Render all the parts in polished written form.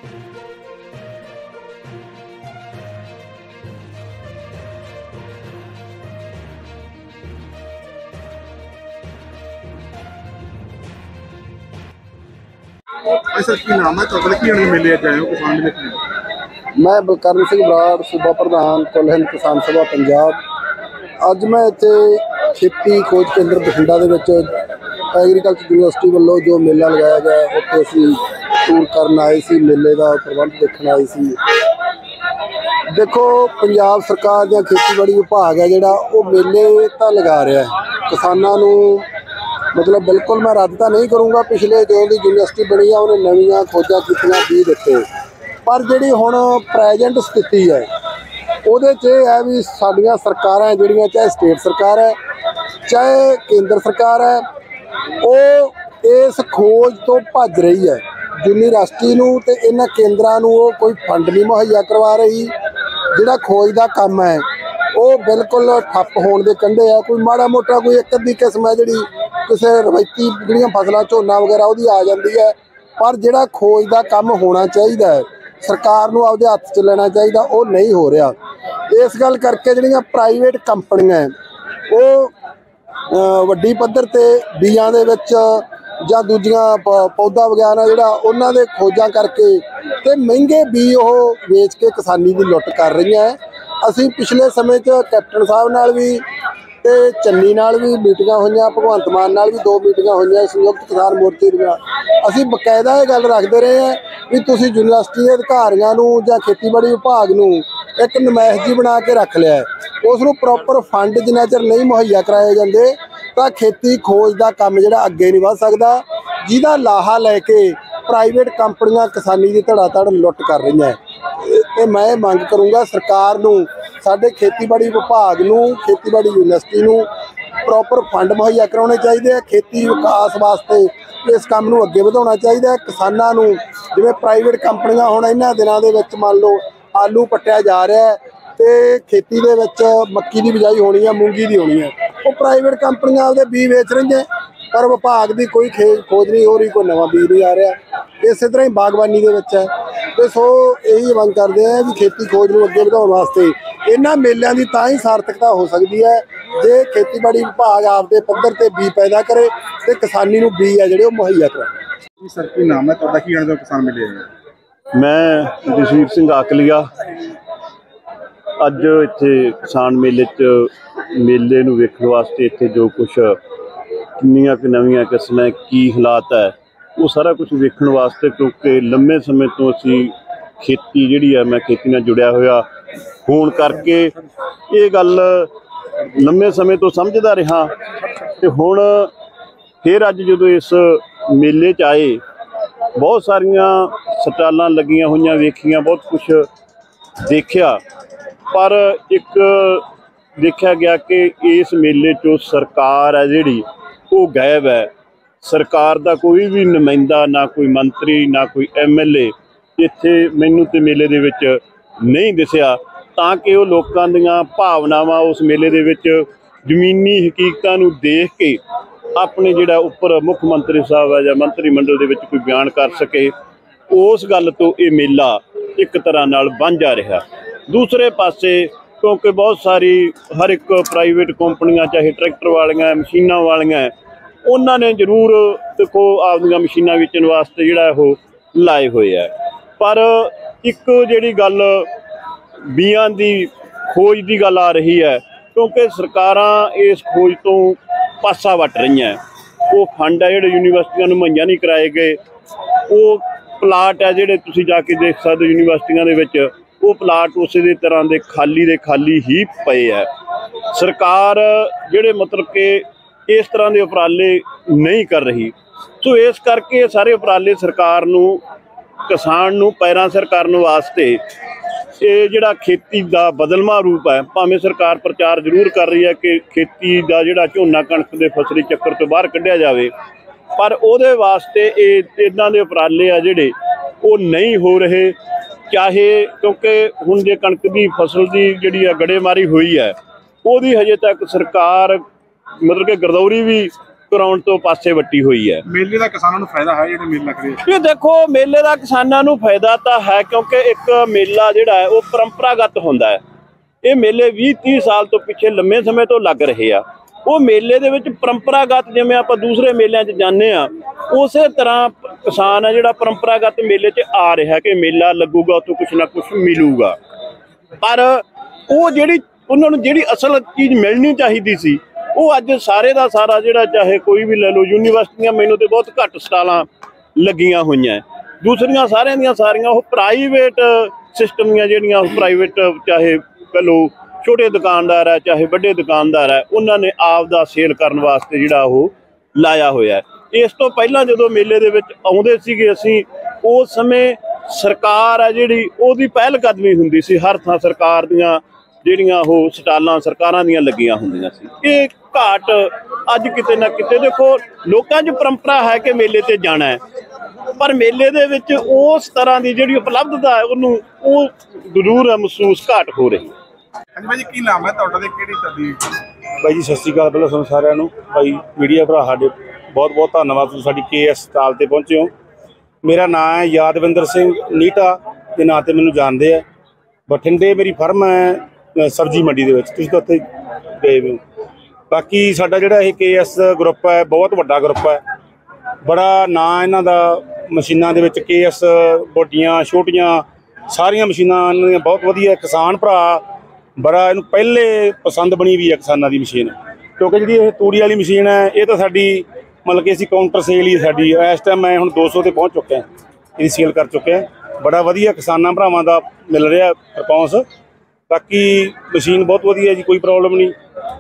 Sir की नाम है तो की मेले आए हो किसान मेले? मैं बलकरण सिंह बराड़ सूबा प्रधान कुल हिंद किसान सभा पंजाब। अज मैं इत्थे खेती खोज केंद्र बठिंडा दे विच एग्रीकल्चर यूनिवर्सिटी वालों जो मेला लगाया गया उत्थे असीं टूर करन आए सी, मेले का प्रबंध देखण आए सी। देखो पंजाब सरकार दा खेतीबाड़ी विभाग है जिहड़ा वो मेले तां लगा रहा है किसानां नूं, मतलब बिल्कुल मैं रद्द तो नहीं करूँगा। पिछले जो भी यूनिवर्सिटी बनी है उन्हें नवीं खोजा कीतियां भी दिते, पर जिहड़ी हुण प्रैजेंट स्थिति है उहदे च यह है भी साडियां सरकारां जिहड़ियां, चाहे स्टेट सरकार है चाहे केंद्र सरकार है, वो इस खोज तो भज रही है। यूनिवर्सिटी नूं ते इन्हां केंद्रां नूं वो कोई फंड नहीं मुहैया करवा रही। जिहड़ा खोज का काम है वो बिल्कुल ठप्प होण दे कंढे है। कोई माड़ा मोटा कोई एक अद्धी किस्म है जिहड़ी किसी रवायती जिहड़ियां फसलां झोना वगैरह वो आ जाती है, पर जिहड़ा खोज का काम होना चाहिए है सरकार नूं आपदे हत्थ च लेना चाहिए, वो नहीं हो रहा। इस गल करके जिहड़ियां प्राइवेट कंपनियां वो वड्डी पद्धर ते बीआं दे विच जां दूजियां पौधा विग्यान है जिहड़ा उन्हां दे खोजां करके ते महंगे बी वो वेच के किसानी की लुੱਟ कर रही हैं। असीं पिछले समय कैप्टन साहब नाल भी ते चन्नी नाल भी मीटिंगां होईयां, भगवंत मान नाल भी 2 मीटिंगां होईयां संयुक्त किसान मोर्चे दीआं। असीं बकायदा ये गल रखते रहे हैं भी तुसीं यूनिवर्सिटी के अधिकारियों नूं जां खेतीबाड़ी विभाग नूं एक नमाइश जी बना के रख लिया है, उसनूं प्रॉपर फंड जिन्ना चिर नहीं मुहैया कराए जाते तो खेती खोज का काम जिहड़ा अगे नहीं वध सकदा, जिहदा लाहा लैके प्राइवेट कंपनियां किसानी की धड़ाधड़ लुੱਟ कर रही हैं। तो मैं मंग करूँगा सरकार नूं, साडे खेतीबाड़ी विभाग नूं, खेतीबाड़ी यूनिवर्सिटी नूं प्रॉपर फंड मुहैया कराने चाहिए। खेती विकास वास्ते इस काम नूं अगे वधाउणा चाहिए। किसानां नूं जिवें प्राइवेट कंपनियां हुण इन्हां दिनां दे विच मान लो आलू पट्टिया जा रहा है तो खेती दे विच मक्की की बिजाई होनी है, मूंगी की होनी है, वो प्राइवेट कंपनियां आपदे बीज वेच रही हैं, पर विभाग की कोई खोज नहीं हो रही, कोई नवा बीज नहीं आ रहा। इस तरह ही बागबानी के विच है। तो सो यही मंग करते हैं कि खेती खोज नूं अगे वधाउण वास्ते इन्हां मेलिਆਂ की तां ही सार्थकता हो सकती है जे खेतीबाड़ी विभाग आपदे पੱਧਰ ते बीज पैदा करे तो किसानी नूं बीज है जिहड़े मुहैया कराए। सर की नाम है तो की आने किसान मेले आए? मैं जसवीर सिंह आकलिया। अज इत्थे किसान मेले मेले नूं वेखण वास्ते इत्थे जो कुछ किन्नियां क नवीं किस्मां की हालात है वो सारा कुछ वेखण वास्ते, क्योंकि लंबे समय तो असी खेती जिहड़ी है मैं खेती नाल जुड़िया होया होण करके ये गल लंबे समय तो समझदा रहा। ते हुण फिर अज जदों इस मेले च आए बहुत सारियां स्टालां लगियां होईयां वेखियां, बहुत कुछ देखिया, पर एक देखा गया कि इस मेले चो सरकार है जिहड़ी वो गायब है। सरकार का कोई भी नुमाइंदा, ना कोई मंत्री, ना कोई MLA इत्थे मैनूं ते मेले दे विच नहीं दिसिया, ताकि वो लोकां दीआं भावनावां उस मेले दे विच जमीनी हकीकतां नूं देख के अपने जिहड़ा उपर मुख मंत्री साहब है जां मंत्री मंडल दे विच कोई बयान कर सके। उस गल तो ये मेला एक तरह नाल वांझा रहा। दूसरे पासे क्योंकि बहुत सारी हर एक प्राइवेट कंपनियां चाहे ट्रैक्टर वालियां मशीनां वालियां उन्होंने जरूर देखो आपदियां मशीनां बेचण वास्ते जिहड़ा वो लाए हुए है, पर एक जिहड़ी गल बीआं दी खोज की गल आ रही है, क्योंकि सरकारां इस खोज तो पासा वट रही हैं। वो फंड है जिहड़े यूनिवर्सिटियां नूं मुहैया नहीं कराए गए, वो प्लाट है जिहड़े तुसीं जाके देख सकदे यूनिवर्सिटियां दे विच वो प्लाट उस तरह के खाली ही पे है। सरकार जिहड़े मतलब कि इस तरह के उपराले नहीं कर रही, तो इस करके सारे उपराले सरकार नूं किसान नूं पैरां सिर करन वास्ते ये जिहड़ा खेती का बदलवा रूप है, भावें सरकार प्रचार जरूर कर रही है कि खेती का जिहड़ा झोना कणक के फसली चक्कर तो बाहर कढ़िया जाए, पर उहदे वास्ते इदां दे उपराले आ जिहड़े वो नहीं हो रहे। चाहे क्योंकि हुण जे कणक की फसल की जिहड़ी गड़ेमारी हुई है, उहदी हजे तक सरकार मतलब कि गिरदौरी भी ਕਰਾਉਣ ਤੋਂ ਪਾਸੇ ਵੱਟੀ ਹੋਈ ਹੈ। ਮੇਲੇ ਦਾ ਕਿਸਾਨਾਂ ਨੂੰ ਫਾਇਦਾ ਹੈ ਜਿਹੜੇ ਮੇਲੇ ਲੱਗ ਰਹੇ ਇਹ ਦੇਖੋ ਮੇਲੇ ਦਾ ਕਿਸਾਨਾਂ ਨੂੰ ਫਾਇਦਾ ਤਾਂ ਹੈ, ਕਿਉਂਕਿ ਇੱਕ ਮੇਲਾ ਜਿਹੜਾ ਹੈ ਉਹ ਪਰੰਪਰਾਗਤ ਹੁੰਦਾ ਹੈ। ਇਹ ਮੇਲੇ 20-30 ਸਾਲ ਤੋਂ ਪਿੱਛੇ ਲੰਮੇ ਸਮੇਂ ਤੋਂ ਲੱਗ ਰਹੇ ਆ। ਉਹ ਮੇਲੇ ਦੇ ਵਿੱਚ ਪਰੰਪਰਾਗਤ, ਜਿਵੇਂ ਆਪਾਂ ਦੂਸਰੇ ਮੇਲਿਆਂ 'ਚ ਜਾਂਦੇ ਆ, ਉਸੇ ਤਰ੍ਹਾਂ ਕਿਸਾਨ ਆ ਜਿਹੜਾ ਪਰੰਪਰਾਗਤ ਮੇਲੇ 'ਚ ਆ ਰਿਹਾ ਕਿ ਮੇਲਾ ਲੱਗੂਗਾ, ਉੱਥੋਂ ਕੁਛ ਨਾ ਕੁਛ ਮਿਲੂਗਾ। ਪਰ ਉਹ ਜਿਹੜੀ ਉਹਨਾਂ ਨੂੰ ਜਿਹੜੀ ਅਸਲ ਚੀਜ਼ ਮਿਲਣੀ ਚਾਹੀਦੀ ਸੀ, ਉਹ ਅੱਜ ਸਾਰੇ ਦਾ ਸਾਰਾ ਜਿਹੜਾ, ਚਾਹੇ ਕੋਈ ਵੀ ਲੈ ਲਓ, ਯੂਨੀਵਰਸਿਟੀਆਂ ਮੈਨੂੰ ਤੇ ਬਹੁਤ ਘੱਟ ਸਟਾਲਾਂ ਲੱਗੀਆਂ ਹੋਈਆਂ, ਦੂਸਰੀਆਂ ਸਾਰਿਆਂ ਦੀਆਂ ਸਾਰੀਆਂ ਉਹ ਪ੍ਰਾਈਵੇਟ ਸਿਸਟਮ ਦੀਆਂ, ਜਿਹੜੀਆਂ ਉਹ ਪ੍ਰਾਈਵੇਟ, ਚਾਹੇ ਕਹ ਲਓ ਛੋਟੇ ਦੁਕਾਨਦਾਰ ਹੈ ਚਾਹੇ ਵੱਡੇ ਦੁਕਾਨਦਾਰ ਹੈ, ਉਹਨਾਂ ਨੇ ਆਪ ਦਾ ਸੇਲ ਕਰਨ ਵਾਸਤੇ ਜਿਹੜਾ ਉਹ ਲਾਇਆ ਹੋਇਆ ਹੈ। ਇਸ ਤੋਂ ਪਹਿਲਾਂ ਜਦੋਂ ਮੇਲੇ ਦੇ ਵਿੱਚ ਆਉਂਦੇ ਸੀਗੇ ਅਸੀਂ, ਉਸ ਸਮੇਂ ਸਰਕਾਰ ਹੈ ਜਿਹੜੀ ਉਹਦੀ ਪਹਿਲ ਕਦਮੀ ਹੁੰਦੀ ਸੀ। ਹਰ ਥਾਂ ਸਰਕਾਰ ਦੀਆਂ ਜਿਹੜੀਆਂ ਉਹ ਸਟਾਲਾਂ ਸਰਕਾਰਾਂ ਦੀਆਂ ਲੱਗੀਆਂ ਹੁੰਦੀਆਂ ਸੀ। ਇਹ ਘਾਟ ਅੱਜ ਕਿਤੇ ਨਾ ਕਿਤੇ, ਦੇਖੋ ਲੋਕਾਂ 'ਚ ਪਰੰਪਰਾ ਹੈ ਕਿ ਮੇਲੇ ਤੇ ਜਾਣਾ ਹੈ, ਪਰ ਮੇਲੇ ਦੇ ਵਿੱਚ ਉਸ ਤਰ੍ਹਾਂ ਦੀ ਜਿਹੜੀ ਉਪਲਬਧਤਾ ਹੈ ਉਹਨੂੰ ਉਹ ਜ਼ਰੂਰ ਮਹਿਸੂਸ ਘਾਟ ਹੋ ਰਹੀ ਹੈ। ਹਾਂਜੀ ਭਾਈ ਜੀ, ਕੀ ਨਾਮ ਹੈ ਤੁਹਾਡਾ ਤੇ ਕਿਹੜੀ ਤਬਦੀਲ? ਬਾਈ ਜੀ ਸਤਿ ਸ਼੍ਰੀ ਅਕਾਲ ਪਹਿਲਾਂ ਤੁਹਾਨੂੰ ਸਾਰਿਆਂ ਨੂੰ। ਬਾਈ ਮੀਡੀਆ ਭਰਾ ਸਾਡੇ ਬਹੁਤ ਬਹੁਤ ਧੰਨਵਾਦ, ਤੁਸੀਂ ਸਾਡੀ KS ਸਟਾਲ ਤੇ ਪਹੁੰਚੇ ਹੋ। ਮੇਰਾ ਨਾਮ ਹੈ ਯਾਦਵਿੰਦਰ ਸਿੰਘ ਨੀਟਾ ਦੇ ਨਾਂ ਤੇ ਮੈਨੂੰ ਜਾਣਦੇ ਆ। ਬਠਿੰਡੇ ਮੇਰੀ ਫਰਮ ਹੈ ਸਬਜ਼ੀ ਮੰਡੀ ਦੇ ਵਿੱਚ, ਤੁਸੀਂ ਤਾਂ ਉੱਥੇ ਗਏ ਹੋ। ਬਾਕੀ ਸਾਡਾ ਜਿਹੜਾ ਇਹ KS ਗਰੁੱਪ ਹੈ ਬਹੁਤ ਵੱਡਾ ਗਰੁੱਪ ਹੈ, ਬੜਾ ਨਾਂ ਇਹਨਾਂ ਦਾ ਮਸ਼ੀਨਾਂ ਦੇ ਵਿੱਚ। KS ਵੱਡੀਆਂ ਛੋਟੀਆਂ ਸਾਰੀਆਂ ਮਸ਼ੀਨਾਂ ਇਹਨਾਂ ਦੀਆਂ ਬਹੁਤ ਵਧੀਆ। ਕਿਸਾਨ ਭਰਾ ਬੜਾ ਇਹਨੂੰ ਪਹਿਲੇ ਪਸੰਦ ਬਣੀ ਵੀ ਹੈ ਕਿਸਾਨਾਂ ਦੀ ਮਸ਼ੀਨ, ਕਿਉਂਕਿ ਜਿਹੜੀ ਇਹ ਤੂੜੀ ਵਾਲੀ ਮਸ਼ੀਨ ਹੈ ਇਹ ਤਾਂ ਸਾਡੀ ਮਤਲਬ ਕਿ ਅਸੀਂ ਕਾਊਂਟਰ ਸੇਲ ਹੀ ਸਾਡੀ ਇਸ ਟਾਈਮ ਮੈਂ ਹੁਣ 200 ਤੇ ਪਹੁੰਚ ਚੁੱਕਿਆ, ਇਹਦੀ ਸੇਲ ਕਰ ਚੁੱਕਿਆ। ਬੜਾ ਵਧੀਆ ਕਿਸਾਨਾਂ ਭਰਾਵਾਂ ਦਾ ਮਿਲ ਰਿਹਾ ਰਿਸਪੌਂਸ। ਬਾਕੀ ਮਸ਼ੀਨ ਬਹੁਤ ਵਧੀਆ ਜੀ, ਕੋਈ ਪ੍ਰੋਬਲਮ ਨਹੀਂ।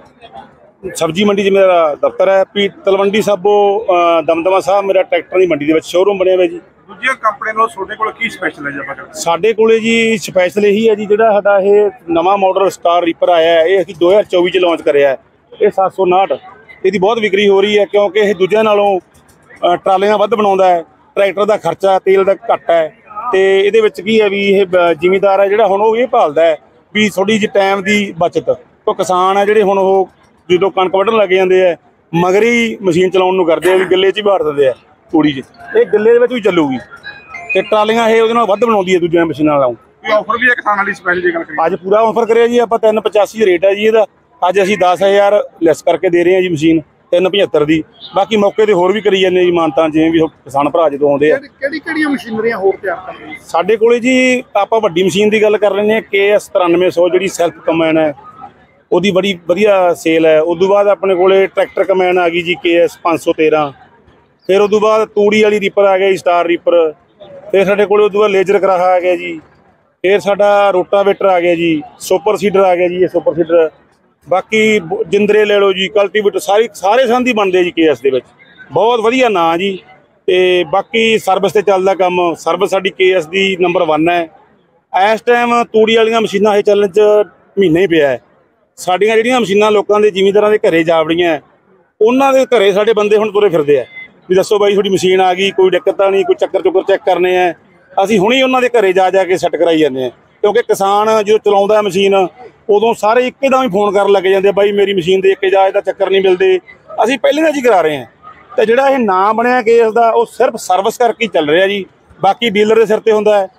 ਸਬਜ਼ੀ ਮੰਡੀ 'ਚ ਮੇਰਾ ਦਫ਼ਤਰ ਹੈ। ਤਲਵੰਡੀ ਸਾਬੋ ਦਮਦਮਾ ਸਾਹਿਬ ਮੇਰਾ ਟਰੈਕਟਰ ਦੀ ਮੰਡੀ ਦੇ ਵਿੱਚ ਸ਼ੋਰੂਮ ਬਣਿਆ ਹੋਇਆ ਜੀ। ਦੂਜੀਆਂ ਕੰਪਨੀਆਂ ਨਾਲੋਂ ਤੁਹਾਡੇ ਕੋਲ ਕੀ ਸਪੈਸ਼ਲ ਹੈ ਜੀ? ਆਪਾਂ ਸਾਡੇ ਕੋਲੇ ਜੀ ਸਪੈਸ਼ਲ ਇਹੀ ਹੈ ਜੀ, ਜਿਹੜਾ ਸਾਡਾ ਇਹ ਨਵਾਂ ਮਾਡਲ ਸਟਾਰ ਰੀਪਰ ਆਇਆ ਹੈ, ਇਹ ਅਸੀਂ 2024 ਚ ਲਾਂਚ ਕਰਿਆ ਹੈ। ਇਹ 759 ਇਹਦੀ ਬਹੁਤ ਵਿਕਰੀ ਹੋ ਰਹੀ ਹੈ, ਕਿਉਂਕਿ ਇਹ ਦੂਜਿਆਂ ਨਾਲੋਂ ਟਰਾਲੀਆਂ ਵੱਧ ਬਣਾਉਂਦਾ ਹੈ। ਟਰੈਕਟਰ ਦਾ ਖਰਚਾ ਤੇਲ ਦਾ ਘੱਟ ਹੈ, ਤੇ ਇਹਦੇ ਵਿੱਚ ਕੀ ਹੈ ਵੀ ਇਹ ਜ਼ਿਮੀਂਦਾਰ ਹੈ ਜਿਹੜਾ ਹੁਣ ਉਹ ਇਹ ਭਾਲਦਾ ਹੈ ਵੀ ਥੋੜੀ ਜਿਹੀ ਟਾਈਮ ਦੀ ਬਚਤ। ਤੋਂ ਕਿਸਾਨ ਹੈ ਜਿਹੜੇ ਹੁਣ ਉਹ ਜਦੋਂ ਕਣਕ ਵੱਢਣ ਲੱਗ ਜਾਂਦੇ ਆ, ਮਗਰੀ ਮਸ਼ੀਨ ਚਲਾਉਣ ਨੂੰ ਕਰਦੇ ਆ ਵੀ ਗੱਲੇ 'ਚ ਹੀ ਭਾਰ ਦਿੰਦੇ ਆ ਤੂੜੀ 'ਚ। ਇਹ ਗੱਲੇ ਦੇ ਵਿੱਚ ਵੀ ਚੱਲੂਗੀ, ਤੇ ਟਰਾਲੀਆਂ ਇਹ ਉਹਦੇ ਨਾਲ ਵੱਧ ਬਣਾਉਂਦੀ ਹੈ ਦੂਜੀਆਂ ਮਸ਼ੀਨਾਂ ਨਾਲੋਂ। ਕੋਈ ਆਫਰ ਵੀ ਹੈ ਕਿਸਾਨਾਂ ਲਈ ਸਪੈਸ਼ਲ ਜੇ ਗੱਲ ਕਰੀਏ? ਅੱਜ ਪੂਰਾ ਆਫਰ ਕਰਿਆ ਜੀ ਆਪਾਂ, 385 ਰੇਟ ਹੈ ਜੀ ਇਹਦਾ। ਅੱਜ ਅਸੀਂ 10,000 ਲੈਸ ਕਰਕੇ ਦੇ ਰਹੇ ਹਾਂ ਜੀ ਮਸ਼ੀਨ 375 ਦੀ। ਬਾਕੀ ਮੌਕੇ ਤੇ ਹੋਰ ਵੀ ਕਰੀ ਜਾਂਦੇ ਜੀ ਮਾਨਤਾਂ, ਜਿਵੇਂ ਵੀ ਕਿਸਾਨ ਭਰਾ ਜਦੋਂ ਆਉਂਦੇ ਆ। ਕਿਹੜੀਆਂ ਮਸ਼ੀਨਰੀਆਂ ਹੋਰ ਤਿਆਰ ਕਰ ਰਹੇ ਸਾਡੇ ਕੋਲੇ ਜੀ? ਆਪਾਂ ਵੱਡੀ ਮਸ਼ੀਨ ਦੀ ਗੱਲ ਕਰ ਰਹੇ ਹਾਂ, KS 9300 ਜਿਹੜੀ ਸੈਲਫ ਕਮੈਨ ਹੈ, ਉਹਦੀ ਬੜੀ ਵਧੀਆ ਸੇਲ ਹੈ। ਉਦੋਂ ਬਾਅਦ ਆਪਣੇ ਕੋਲੇ ਟਰੈਕਟਰ ਕਮੈਨ ਆ ਗਈ ਜੀ KS 513। ਫਿਰ ਉਦੋਂ ਬਾਅਦ ਤੂੜੀ ਵਾਲੀ ਰੀਪਰ ਆ ਗਿਆ ਜੀ, ਸਟਾਰ ਰੀਪਰ। ਫਿਰ ਸਾਡੇ ਕੋਲੇ ਉਦੋਂ ਬਾਅਦ ਲੇਜ਼ਰ ਕਰਾਹਾ ਆ ਗਿਆ ਜੀ। ਫਿਰ ਸਾਡਾ ਰੋਟਾਵੇਟਰ ਆ ਗਿਆ ਜੀ, ਸੁਪਰ ਸੀਡਰ ਆ ਗਿਆ ਜੀ, ਇਹ ਸੁਪਰ ਸੀਡਰ। ਬਾਕੀ ਜਿੰਦਰੇ ਲੈ ਲਓ ਜੀ, ਕਲਟੀਵੇਟਰ, ਸਾਰੇ ਸੰਦ ਹੀ ਬਣਦੇ ਜੀ KS ਦੇ ਵਿੱਚ। ਬਹੁਤ ਵਧੀਆ ਨਾਂ ਜੀ। ਤੇ ਬਾਕੀ ਸਰਵਿਸ ਤੇ ਚੱਲਦਾ ਕੰਮ, ਸਰਵਿਸ ਸਾਡੀ KS ਦੀ ਨੰਬਰ 1 ਹੈ। ਇਸ ਟਾਈਮ ਤੂੜੀ ਵਾਲੀਆਂ ਮਸ਼ੀਨਾਂ ਇਹ ਚੱਲਣ 'ਚ ਮਹੀਨਾ ਹੀ ਪਿਆ ਹੈ। ਸਾਡੀਆਂ ਜਿਹੜੀਆਂ ਮਸ਼ੀਨਾਂ ਲੋਕਾਂ ਦੇ ਜ਼ਿਮੀਂਦਾਰਾਂ ਦੇ ਘਰੇ ਜਾ ਵੜੀਆਂ, ਉਹਨਾਂ ਦੇ ਘਰੇ ਸਾਡੇ ਬੰਦੇ ਹੁਣ ਤੁਰੇ ਫਿਰਦੇ ਆ ਵੀ ਦੱਸੋ ਬਾਈ ਤੁਹਾਡੀ ਮਸ਼ੀਨ ਆ ਗਈ, ਕੋਈ ਦਿੱਕਤ ਤਾਂ ਨਹੀਂ, ਕੋਈ ਚੱਕਰ ਚੈੱਕ ਕਰਨੇ ਆ। ਅਸੀਂ ਹੁਣੇ ਉਹਨਾਂ ਦੇ ਘਰੇ ਜਾ ਕੇ ਸੈੱਟ ਕਰਾਈ ਜਾਂਦੇ ਹਾਂ, ਕਿਉਂਕਿ ਕਿਸਾਨ ਜਦੋਂ ਚਲਾਉਂਦਾ ਮਸ਼ੀਨ ਉਦੋਂ ਸਾਰੇ ਇੱਕਦਮ ਹੀ ਫੋਨ ਕਰਨ ਲੱਗ ਜਾਂਦੇ, ਬਾਈ ਮੇਰੀ ਮਸ਼ੀਨ ਦੇ ਇੱਕ ਜਾ, ਇਹਦਾ ਚੱਕਰ ਨਹੀਂ ਮਿਲਦੇ। ਅਸੀਂ ਪਹਿਲੇ ਦਾ ਜੀ ਕਰਾ ਰਹੇ ਹਾਂ। ਤੇ ਜਿਹੜਾ ਇਹ ਨਾਂ ਬਣਿਆ KS ਦਾ, ਉਹ ਸਿਰਫ ਸਰਵਿਸ ਕਰਕੇ ਚੱਲ ਰਿਹਾ ਜੀ। ਬਾਕੀ ਡੀਲਰ ਦੇ ਸਿਰ ਤੇ ਹੁੰਦਾ ਹੈ।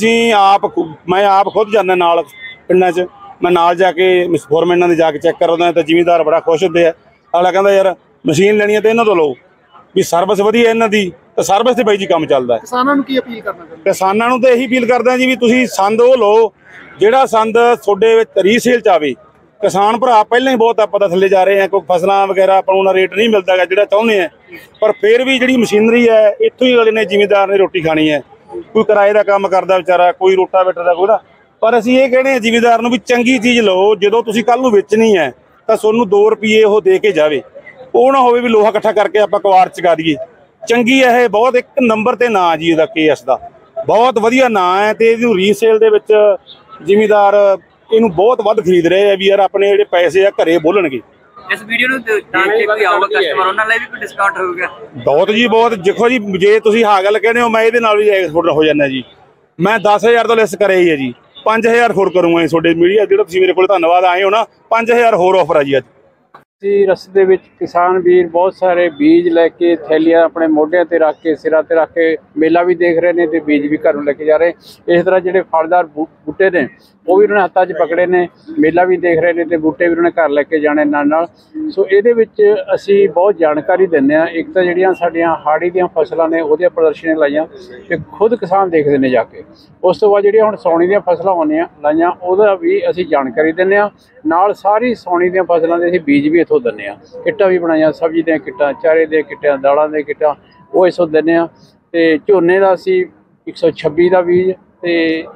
ਮੈਂ ਆਪ ਖੁਦ ਜਾਂਦਾ ਨਾਲ ਪਿੰਡਾਂ 'ਚ, ਮੈਂ ਨਾਲ ਜਾ ਕੇ ਫੋਰਮੈਨਾਂ ਦੇ ਜਾ ਕੇ ਚੈੱਕ ਕਰਦਾ, ਤਾਂ ਜ਼ਿਮੀਂਦਾਰ ਬੜਾ ਖੁਸ਼ ਹੁੰਦੇ ਆ। ਅਗਲਾ ਕਹਿੰਦਾ ਯਾਰ ਮਸ਼ੀਨ ਲੈਣੀ ਹੈ ਤਾਂ ਇਹਨਾਂ ਤੋਂ ਲਓ, ਵੀ ਸਰਵਿਸ ਵਧੀਆ ਇਹਨਾਂ ਦੀ, ਤਾਂ ਸਰਵਿਸ ਤੇ ਬਾਈ ਜੀ ਕੰਮ ਚੱਲਦਾ ਹੈ। ਕਿਸਾਨਾਂ ਨੂੰ ਕੀ ਅਪੀਲ ਕਰਨਾ ਚਾਹੁੰਦੇ? ਕਿਸਾਨਾਂ ਨੂੰ ਤਾਂ ਇਹੀ ਅਪੀਲ ਕਰਦਾ ਜੀ ਵੀ ਤੁਸੀਂ ਸੰਦ ਉਹ ਲਓ ਜਿਹੜਾ ਸੰਦ ਤੁਹਾਡੇ ਵਿੱਚ ਰੀਸੇਲ 'ਚ ਆਵੇ। ਕਿਸਾਨ ਭਰਾ ਪਹਿਲਾਂ ਹੀ ਬਹੁਤ ਆਪਾਂ ਤਾਂ ਥੱਲੇ ਜਾ ਰਹੇ ਆ, ਕੋਈ ਫਸਲਾਂ ਵਗੈਰਾ ਆਪਾਂ ਨੂੰ ਰੇਟ ਨਹੀਂ ਮਿਲਦਾ ਗਾ ਜਿਹੜਾ ਚਾਹੁੰਦੇ ਆ, ਪਰ ਫਿਰ ਵੀ ਜਿਹੜੀ ਮਸ਼ੀਨਰੀ ਹੈ ਇੱਥੋਂ ਹੀ ਅਗਲੇ ਨੇ ਜ਼ਿਮੀਂਦਾਰ ਨੇ ਰੋਟੀ ਖਾਣੀ ਹੈ। ਕੋਈ ਕਿਰਾਏ ਦਾ ਕੰਮ ਕਰਦਾ ਵਿਚਾਰਾ, ਕੋਈ ਰੋਟਾਵੇਟਰ ਦਾ, ਕੋਈ ਨਾ। ਪਰ ਅਸੀਂ ਇਹ ਕਹਿੰਦੇ ਹਾਂ ਜ਼ਿਮੀਂਦਾਰ ਨੂੰ ਵੀ ਚੰਗੀ ਚੀਜ਼ ਲਓ, ਜਦੋਂ ਤੁਸੀਂ ਕੱਲ ਨੂੰ ਵੇਚਣੀ ਹੈ ਤਾਂ ਤੁਹਾਨੂੰ 2 ਰੁਪਏ ਉਹ ਦੇ ਕੇ ਜਾਵੇ। ਉਹ ਨਾ ਹੋਵੇ ਵੀ ਲੋਹਾ ਇਕੱਠਾ ਕਰਕੇ ਆਪਾਂ ਕਵਾੜ ਚਕਾ ਦਈਏ। ਚੰਗੀ ਇਹ ਬਹੁਤ ਇੱਕ ਨੰਬਰ ਤੇ ਨਾਂ ਜੀ ਇਹਦਾ, KS ਦਾ ਬਹੁਤ ਵਧੀਆ ਨਾਂ ਹੈ। ਤੇ ਇਹਨੂੰ ਰੀਸੇਲ ਦੇ ਵਿੱਚ ਜ਼ਿਮੀਂਦਾਰ ਇਹਨੂੰ ਬਹੁਤ ਵੱਧ ਖਰੀਦ ਰਹੇ ਆ ਵੀ ਯਾਰ ਆਪਣੇ ਜਿਹੜੇ ਪੈਸੇ ਆ ਘਰੇ ਬੋਲਣਗੇ। ਇਸ ਵੀਡੀਓ ਨੂੰ ਦੇਖ ਕੇ ਕੋਈ ਆਊਗਾ ਕਸਟਮਰ, ਉਹਨਾਂ ਲਈ ਵੀ ਕੋਈ ਡਿਸਕਾਊਂਟ ਹੋਊਗਾ? ਬਹੁਤ ਜੀ ਬਹੁਤ। ਦੇਖੋ ਜੀ, ਜੇ ਤੁਸੀਂ ਹਾਂ ਗੱਲ ਕਹਿੰਦੇ ਹੋ, ਮੈਂ ਇਹਦੇ ਨਾਲ ਵੀ ਐਕਸਪੋਰਟ ਹੋ ਜਾਂਦਾ ਜੀ। ਮੈਂ 10,000 ਤੋਂ ਲੈਸ ਕਰਿਆ ਹੀ ਹੈ ਜੀ, 5,000 ਹੋਰ ਕਰੂੰਗਾ ਤੁਹਾਡੇ ਮੀਡੀਆ ਜਿਹੜਾ ਤੁਸੀਂ ਮੇਰੇ ਕੋਲ ਧੰਨਵਾਦ ਆਏ ਹੋ ਨਾ, 5,000 ਹੋਰ ਆਫਰ ਆ ਜੀ ਅੱਜ। ਅਸੀਂ ਰਸਤੇ ਦੇ ਵਿੱਚ ਕਿਸਾਨ ਵੀਰ ਬਹੁਤ ਸਾਰੇ ਬੀਜ ਲੈ ਕੇ ਥੈਲੀਆਂ ਆਪਣੇ ਮੋਢਿਆਂ ਤੇ ਰੱਖ ਕੇ ਸਿਰਾਂ ਤੇ ਰੱਖ ਕੇ ਮੇਲਾ ਵੀ ਦੇਖ ਰਹੇ ਨੇ ਤੇ ਬੀਜ ਵੀ ਘਰੋਂ ਲੈ ਕੇ ਜਾ ਰਹੇ। ਇਸ ਤਰ੍ਹਾਂ ਜਿਹੜੇ ਫਲਦਾਰ ਬੂਟੇ ਨੇ ਉਹ ਵੀ ਉਹਨਾਂ ਨੇ ਹੱਥਾਂ 'ਚ ਪਕੜੇ ਨੇ, ਮੇਲਾ ਵੀ ਦੇਖ ਰਹੇ ਨੇ ਤੇ ਬੂਟੇ ਵੀ ਉਹਨਾਂ ਨੇ ਘਰ ਲੈ ਕੇ ਜਾਣੇ ਨਾਲ। ਸੋ ਇਹਦੇ ਵਿੱਚ ਅਸੀਂ ਬਹੁਤ ਜਾਣਕਾਰੀ ਦਿੰਦੇ ਹਾਂ। ਇੱਕ ਤਾਂ ਜਿਹੜੀਆਂ ਸਾਡੀਆਂ ਹਾੜੀ ਦੀਆਂ ਫਸਲਾਂ ਨੇ ਉਹਦੀਆਂ ਪ੍ਰਦਰਸ਼ਨੀਆਂ ਲਾਈਆਂ ਤੇ ਖੁਦ ਕਿਸਾਨ ਦੇਖਦੇ ਨੇ ਜਾ ਕੇ। ਉਸ ਤੋਂ ਬਾਅਦ ਜਿਹੜੀਆਂ ਹੁਣ ਸਾਉਣੀ ਦੀਆਂ ਫਸਲਾਂ ਆਉਂਦੀਆਂ ਲਾਈਆਂ ਉਹਦਾ ਵੀ ਅਸੀਂ ਜਾਣਕਾਰੀ ਦਿੰਦੇ ਹਾਂ। ਨਾਲ ਸਾਰੀ ਸਾਉਣੀ ਦੀਆਂ ਫਸਲਾਂ ਦੇ ਅਸੀਂ ਬੀਜ ਵੀ ਇੱਥੋਂ ਦਿੰਦੇ ਹਾਂ। ਕਿੱਟਾਂ ਵੀ ਬਣਾਈਆਂ, ਸਬਜ਼ੀ ਦੀਆਂ ਕਿੱਟਾਂ, ਚਾਰੇ ਦੀਆਂ ਕਿੱਟਾਂ, ਦਾਲਾਂ ਦੀਆਂ ਕਿੱਟਾਂ, ਉਹ ਇੱਥੋਂ ਦਿੰਦੇ ਹਾਂ। ਤੇ ਝੋਨੇ ਦਾ ਅਸੀਂ 126 ਦਾ ਬੀਜ ਤੇ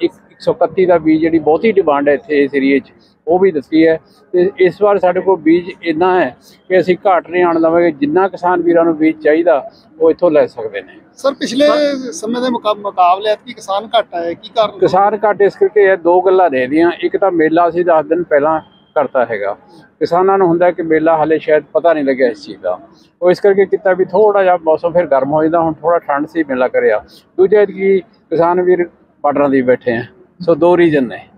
131 ਦਾ ਬੀਜ ਜਿਹੜੀ ਬਹੁਤੀ ਡਿਮਾਂਡ ਹੈ ਇੱਥੇ ਇਸ ਏਰੀਏ 'ਚ ਉਹ ਵੀ ਦਿੱਤੀ ਹੈ। ਤੇ ਇਸ ਵਾਰ ਸਾਡੇ ਕੋਲ ਬੀਜ ਇੰਨਾ ਹੈ ਕਿ ਅਸੀਂ ਘਾਟ ਨਹੀਂ ਆਉਣ ਦੇਵਾਂਗੇ। ਜਿੰਨਾ ਕਿਸਾਨ ਵੀਰਾਂ ਨੂੰ ਬੀਜ ਚਾਹੀਦਾ ਉਹ ਇੱਥੋਂ ਲੈ ਸਕਦੇ ਨੇ। ਸਰ ਪਿਛਲੇ ਸਮੇਂ ਦੇ ਮੁਕਾਬਲੇ ਐਤਕੀ ਕਿਸਾਨ ਘੱਟ ਆਏ, ਕੀ ਕਾਰਨ? ਕਿਸਾਨ ਘੱਟ ਇਸ ਕਰਕੇ ਇਹ ਦੋ ਗੱਲਾਂ ਰਹਿੰਦੀਆਂ। ਇੱਕ ਤਾਂ ਮੇਲਾ ਅਸੀਂ 10 ਦਿਨ ਪਹਿਲਾਂ ਕਰਤਾ ਹੈਗਾ। ਕਿਸਾਨਾਂ ਨੂੰ ਹੁੰਦਾ ਕਿ ਮੇਲਾ ਹਾਲੇ ਸ਼ਾਇਦ ਪਤਾ ਨਹੀਂ ਲੱਗਿਆ ਇਸ ਚੀਜ਼ ਦਾ, ਉਹ ਇਸ ਕਰਕੇ ਕੀਤਾ ਵੀ ਥੋੜ੍ਹਾ ਜਿਹਾ ਮੌਸਮ ਫਿਰ ਗਰਮ ਹੋ ਜਾਂਦਾ। ਹੁਣ ਥੋੜ੍ਹਾ ਠੰਡ ਸੀ, ਮੇਲਾ ਕਰਿਆ। ਦੂਜਾ ਕਿ ਕਿਸਾਨ ਵੀਰ ਬਾਰਡਰਾਂ ਦੀ ਬੈਠੇ ਆ। ਸੋ ਦੋ ਰੀਜ਼ਨ ਨੇ।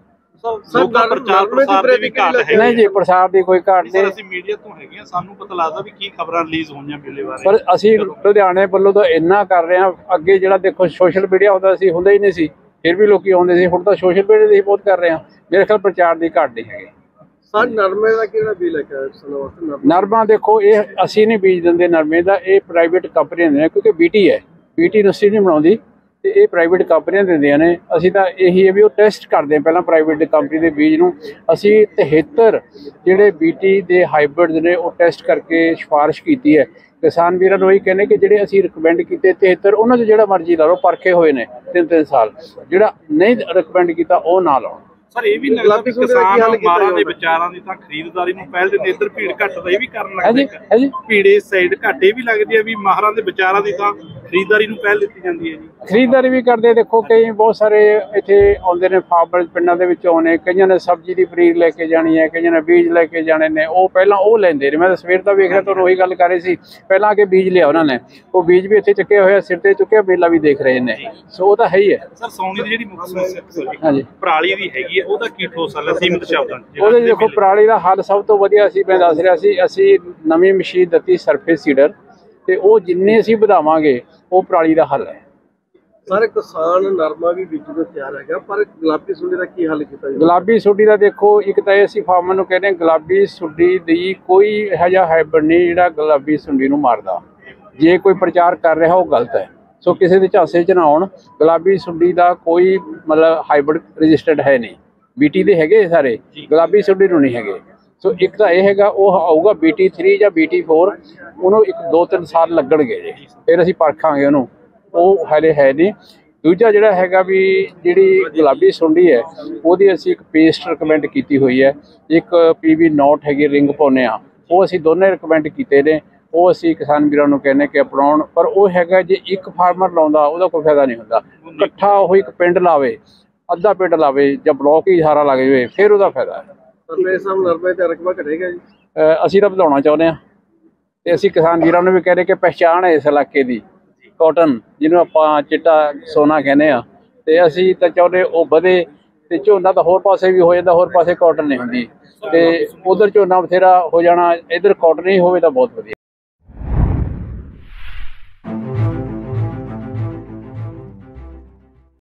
ਪ੍ਰਚਾਰ ਪ੍ਰਸਾਰ ਦੀ ਵੀ ਘਾਟ ਹੈ। ਨਹੀਂ ਜੀ, ਪ੍ਰਸਾਰ ਦੀ ਕੋਈ ਘਾਟ ਨਹੀਂ। ਅਸੀਂ ਮੀਡੀਆ ਤੋਂ ਹੈਗੇ ਆ, ਸਾਨੂੰ ਪਤਾ ਲੱਗਦਾ ਵੀ ਕੀ ਖਬਰਾਂ ਰਿਲੀਜ਼ ਹੋਈਆਂ ਮੇਲੇ ਬਾਰੇ। ਪਰ ਅਸੀਂ ਲੁਧਿਆਣੇ ਵੱਲੋਂ ਤਾਂ ਇੰਨਾ ਕਰ ਰਹੇ ਹਾਂ। ਅੱਗੇ ਜਿਹੜਾ ਦੇਖੋ ਸੋਸ਼ਲ ਮੀਡੀਆ ਹੁੰਦਾ ਸੀ, ਹੁੰਦਾ ਹੀ ਨਹੀਂ ਸੀ, ਫਿਰ ਵੀ ਲੋਕੀ ਆਉਂਦੇ ਸੀ। ਹੁਣ ਤਾਂ ਸੋਸ਼ਲ ਮੀਡੀਆ ਤੇ ਹੀ ਬਹੁਤ ਕਰ ਰਹੇ ਹਾਂ। ਮੇਰੇ ਖਿਆਲ ਪ੍ਰਚਾਰ ਦੀ ਘਾਟ ਨਹੀਂ ਹੈਗੀ। ਸਰ ਨਰਮੇ ਦਾ ਕਿਹੜਾ ਬੀਜ ਲੈ ਕੇ ਨਰਮਾ ਦੇਖੋ ਇਹ ਅਸੀਂ ਨਹੀਂ ਬੀਜ ਦਿੰਦੇ ਨਰਮੇ ਦਾ, ਇਹ ਪ੍ਰਾਈਵੇਟ ਕੰਪਨੀਆਂ ਦਿੰਦੀਆਂ ਕਿਉਂਕਿ ਬੀਟੀ ਹੈ, ਬੀਟੀ ਯੂਨੀਵਰਸਿਟੀ ਨਹੀਂ ਬਣਾਉਂਦੀ ਤੇ ਇਹ ਪ੍ਰਾਈਵੇਟ ਕੰਪਨੀਆਂ ਦਿੰਦੀਆਂ ਨੇ। ਅਸੀਂ ਤਾਂ ਇਹੀ ਹੈ ਵੀ ਉਹ ਟੈਸਟ ਕਰਦੇ ਹਾਂ ਪਹਿਲਾਂ ਪ੍ਰਾਈਵੇਟ ਕੰਪਨੀ ਦੇ ਬੀਜ ਨੂੰ। ਅਸੀਂ 73 ਜਿਹੜੇ ਬੀਟੀ ਦੇ ਹਾਈਬ੍ਰਿਡ ਨੇ ਉਹ ਟੈਸਟ ਕਰਕੇ ਸਿਫਾਰਿਸ਼ ਕੀਤੀ ਹੈ। ਕਿਸਾਨ ਵੀਰਾਂ ਨੂੰ ਇਹੀ ਕਹਿੰਦੇ ਕਿ ਜਿਹੜੇ ਅਸੀਂ ਰਿਕਮੈਂਡ ਕੀਤੇ 73 ਉਹਨਾਂ 'ਚ ਜਿਹੜਾ ਮਰਜ਼ੀ ਲਾ ਲਓ, ਪਰਖੇ ਹੋਏ ਨੇ 3-3 ਸਾਲ। ਜਿਹੜਾ ਨਹੀਂ ਰਿਕਮੈਂਡ ਕੀਤਾ ਉਹ ਨਾ ਲਾਓ। ਸਰ ਇਹ ਵੀ ਲੱਗਦਾ ਵੀ ਕਿਸਾਨ ਮਾਰਾਂ ਦੇ ਵਿਚਾਰਾਂ ਦੀ ਤਾਂ ਖਰੀਦਦਾਰੀ ਨੂੰ ਪਹਿਲ ਦਿੰਦੇ, ਇੱਧਰ ਭੀੜ ਘੱਟ ਦਾ ਇਹ ਵੀ ਕਾਰਨ ਲੱਗਦਾ ਹੈ। ਭੀੜੇ ਸਾਈਡ ਘੱਟ ਇਹ ਵੀ ਲੱਗਦੀ ਹੈ ਵੀ ਮਾਹਰਾਂ ਦੇ ਵਿਚਾਰਾਂ ਦੀ ਤਾਂ ਖਰੀਦਦਾਰੀ ਨੂੰ ਪਹਿਲ ਦਿੱਤੀ ਜਾਂਦੀ ਹੈ ਜੀ। ਖਰੀਦਦਾਰੀ ਵੀ ਕਰਦੇ ਦੇਖੋ, ਕਈ ਬਹੁਤ ਸਾਰੇ ਇੱਥੇ ਆਉਂਦੇ ਨੇ ਫਾਰਮਰ ਪਿੰਡਾਂ ਦੇ ਵਿੱਚ ਆਉਂਦੇ, ਕਈਆਂ ਨੇ ਸਬਜ਼ੀ ਦੀ ਪਨੀਰ ਲੈ ਕੇ ਜਾਣੀ ਹੈ, ਕਈਆਂ ਨੇ ਬੀਜ ਲੈ ਕੇ ਜਾਣੇ ਨੇ, ਉਹ ਪਹਿਲਾਂ ਉਹ ਲੈਂਦੇ ਨੇ। ਮੈਂ ਤਾਂ ਸਵੇਰ ਦਾ ਵੇਖ ਰਿਹਾ, ਤੁਹਾਨੂੰ ਉਹੀ ਗੱਲ ਕਰ ਰਹੀ ਸੀ। ਪਹਿਲਾਂ ਆ ਕੇ ਬੀਜ ਲਿਆ ਉਹਨਾਂ ਨੇ, ਉਹ ਬੀਜ ਵੀ ਇੱਥੇ ਚੁੱਕੇ ਹੋਏ, ਸਿਰ ਤੇ ਚੁੱਕਿਆ, ਮੇਲਾ ਵੀ ਦੇਖ ਰਹੇ ਨੇ। ਸੋ ਉਹ ਤਾਂ ਹੈ ਹੀ ਹੈ। ਸਰ ਸਾਉਣੀ ਦੀ ਜਿਹੜੀ ਮੁੱਖ ਸਮੱਸਿਆ ਹਾਂਜੀ ਪਰਾਲੀ ਦੀ ਹੈਗੀ ਹੈ, ਉਹਦਾ ਕੀ ਠੋਸ ਹੱਲ ਹੈ ਸੀਮਿਤ ਸ਼ਬਦਾਂ 'ਚ? ਉਹਦੇ ਦੇਖੋ ਪਰਾਲੀ ਦਾ ਹੱਲ ਸਭ ਤੋਂ ਵਧੀਆ ਸੀ, ਮੈਂ ਦੱਸ ਰਿਹਾ ਸੀ। ਅਸੀਂ ਨਵੀਂ ਮਸ਼ੀਨ ਦਿੱਤੀ ਸਰਫੇਸ ਸੀਡਰ, ਤੇ ਉਹ ਜਿੰਨੇ ਅਸੀਂ ਵਧਾਵਾਂਗੇ ਉਹ ਪਰਾਲੀ ਦਾ ਹੱਲ ਹੈ। ਸਾਰੇ ਕਿਸਾਨ ਨਰਮਾ ਵੀ ਬੀਜਣ ਨੂੰ ਤਿਆਰ ਹੈਗਾ, ਪਰ ਗੁਲਾਬੀ ਸੁੰਡੀ ਦਾ ਕੀ ਹੱਲ ਕੀਤਾ ਜਾਵੇ? ਗੁਲਾਬੀ ਸੁੰਡੀ ਦਾ ਦੇਖੋ, ਇੱਕ ਤਾਂ ਇਹ ਅਸੀਂ ਫਾਰਮਰ ਨੂੰ ਕਹਿੰਦੇ ਗੁਲਾਬੀ ਸੁੰਡੀ ਦੀ ਕੋਈ ਇਹੋ ਜਿਹਾ ਹਾਈਬ੍ਰਿਡ ਨਹੀਂ ਜਿਹੜਾ ਗੁਲਾਬੀ ਸੁੰਡੀ ਨੂੰ ਮਾਰਦਾ। ਜੇ ਕੋਈ ਪ੍ਰਚਾਰ ਕਰ ਰਿਹਾ ਉਹ ਗਲਤ ਹੈ। ਸੋ ਕਿਸੇ ਦੇ ਝਾਂਸੇ 'ਚ ਨਾ ਆਉਣ। ਗੁਲਾਬੀ ਸੁੰਡੀ ਦਾ ਕੋਈ ਮਤਲਬ ਹਾਈਬ੍ਰਿਡ ਰਜਿਸਟਰਡ ਹੈ ਨਹੀਂ। ਬੀਟੀ ਦੇ ਹੈਗੇ ਸਾਰੇ, ਗੁਲਾਬੀ ਸੁੰਡੀ ਨੂੰ ਨਹੀਂ ਹੈਗੇ। ਸੋ ਇੱਕ ਤਾਂ ਇਹ ਹੈਗਾ, ਉਹ ਆਊਗਾ BT3 ਜਾਂ BT4, ਉਹਨੂੰ 1-2-3 ਸਾਲ ਲੱਗਣਗੇ ਜੀ, ਫਿਰ ਅਸੀਂ ਪਰਖਾਂਗੇ ਉਹਨੂੰ। ਉਹ ਹਾਲੇ ਹੈ ਨਹੀਂ। ਦੂਜਾ ਜਿਹੜਾ ਹੈਗਾ ਵੀ ਜਿਹੜੀ ਗੁਲਾਬੀ ਸੁੰਡੀ ਹੈ ਉਹਦੀ ਅਸੀਂ ਇੱਕ ਪੇਸਟ ਰਿਕਮੈਂਡ ਕੀਤੀ ਹੋਈ ਹੈ, ਇੱਕ PB ਨੋਟ ਹੈਗੀ ਰਿੰਗ ਪਾਉਂਦੇ ਹਾਂ, ਉਹ ਅਸੀਂ ਦੋਨੇ ਰਿਕਮੈਂਡ ਕੀਤੇ ਨੇ। ਉਹ ਅਸੀਂ ਕਿਸਾਨ ਵੀਰਾਂ ਨੂੰ ਕਹਿੰਦੇ ਕਿ ਅਪਣਾਉਣ। ਪਰ ਉਹ ਹੈਗਾ ਜੇ ਇੱਕ ਫਾਰਮਰ ਲਾਉਂਦਾ ਉਹਦਾ ਕੋਈ ਫਾਇਦਾ ਨਹੀਂ ਹੁੰਦਾ। ਇਕੱਠਾ ਉਹ ਇੱਕ ਪਿੰਡ ਲਾਵੇ, ਅੱਧਾ ਪਿੰਡ ਲਾਵੇ, ਜਾਂ ਬਲੋਕ ਹੀ ਸਾਰਾ ਲੱਗ ਜਾਵੇ, ਫਿਰ ਉਹਦਾ ਫਾਇਦਾ ਹੈ। ਨਰਮੇ ਦਾ ਰਕਬਾ ਘਟੇਗਾ ਜੀ। ਅਸੀਂ ਤਾਂ ਵਧਾਉਣਾ ਚਾਹੁੰਦੇ ਹਾਂ ਤੇ ਅਸੀਂ ਕਿਸਾਨ ਵੀਰਾਂ ਨੂੰ ਵੀ ਕਹਿੰਦੇ ਕਿ ਪਹਿਚਾਣ ਹੈ ਇਸ ਇਲਾਕੇ ਦੀ ਕਾਟਨ, ਜਿਹਨੂੰ ਆਪਾਂ ਚਿੱਟਾ ਸੋਨਾ ਕਹਿੰਦੇ ਆ, ਤੇ ਅਸੀਂ ਤਾਂ ਚਾਹੁੰਦੇ ਉਹ ਵਧੇ। ਤੇ ਝੋਨਾ ਤਾਂ ਹੋਰ ਪਾਸੇ ਵੀ ਹੋ ਜਾਂਦਾ, ਹੋਰ ਪਾਸੇ ਕਾਟਨ ਨਹੀਂ ਹੁੰਦੀ, ਤੇ ਉਧਰ ਝੋਨਾ ਬਥੇਰਾ ਹੋ ਜਾਣਾ, ਇੱਧਰ ਕਾਟਨ ਹੀ ਹੋਵੇ ਤਾਂ ਬਹੁਤ ਵਧੀਆ।